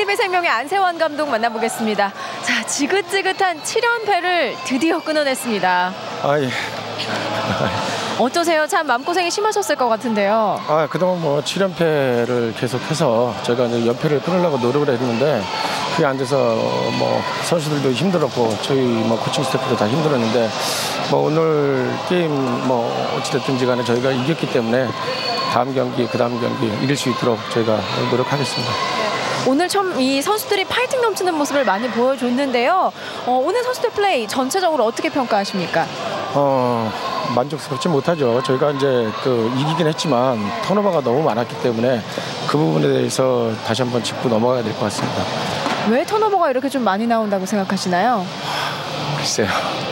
KTB생명의 안세환 감독 만나보겠습니다. 자, 지긋지긋한 7연패를 드디어 끊어냈습니다. 예. 어떠세요? 참 마음고생이 심하셨을 것 같은데요. 그동안 뭐 7연패를 계속해서 저희가 이제 연패를 끊으려고 노력을 했는데 그게 안 돼서 뭐 선수들도 힘들었고 저희 뭐 코칭 스태프도 다 힘들었는데 뭐 오늘 게임 뭐 어찌됐든지 간에 저희가 이겼기 때문에 다음 경기, 그 다음 경기 이길 수 있도록 저희가 노력하겠습니다. 오늘 참 이 선수들이 파이팅 넘치는 모습을 많이 보여줬는데요. 오늘 선수들 플레이 전체적으로 어떻게 평가하십니까? 만족스럽지 못하죠. 저희가 이제 이기긴 했지만 턴오버가 너무 많았기 때문에 그 부분에 대해서 다시 한번 짚고 넘어가야 될 것 같습니다. 왜 턴오버가 이렇게 좀 많이 나온다고 생각하시나요? 글쎄요.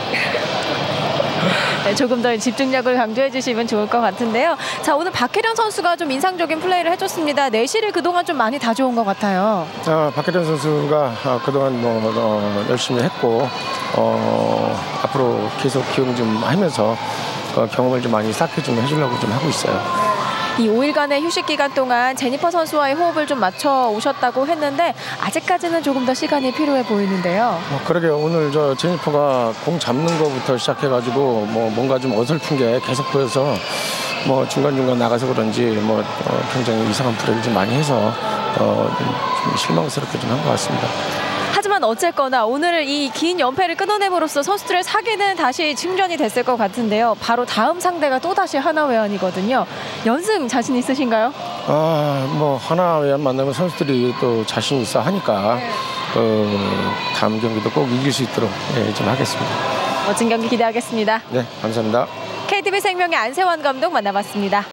네, 조금 더 집중력을 강조해 주시면 좋을 것 같은데요. 자, 오늘 박혜련 선수가 좀 인상적인 플레이를 해줬습니다. 내실을 그동안 좀 많이 다져온 것 같아요. 박혜련 선수가 그동안 열심히 했고 앞으로 계속 기용 좀 하면서 경험을 좀 많이 쌓게 좀 해주려고 좀 하고 있어요. 이 5일간의 휴식 기간 동안 제니퍼 선수와의 호흡을 좀 맞춰 오셨다고 했는데 아직까지는 조금 더 시간이 필요해 보이는데요. 그러게요. 오늘 제니퍼가 공 잡는 것부터 시작해가지고 뭔가 좀 어설픈 게 계속 보여서 중간중간 나가서 그런지 굉장히 이상한 플레이를 좀 많이 해서 좀 실망스럽게 좀 한 것 같습니다. 하지만 어쨌거나 오늘 이 긴 연패를 끊어냄으로써 선수들의 사기는 다시 충전이 됐을 것 같은데요. 바로 다음 상대가 또다시 하나회안이거든요. 연승 자신 있으신가요? 하나회안 만나면 선수들이 또 자신 있어 하니까 다음 경기도 꼭 이길 수 있도록 좀 하겠습니다. 멋진 경기 기대하겠습니다. 네, 감사합니다. KTB생명의 안세환 감독 만나봤습니다.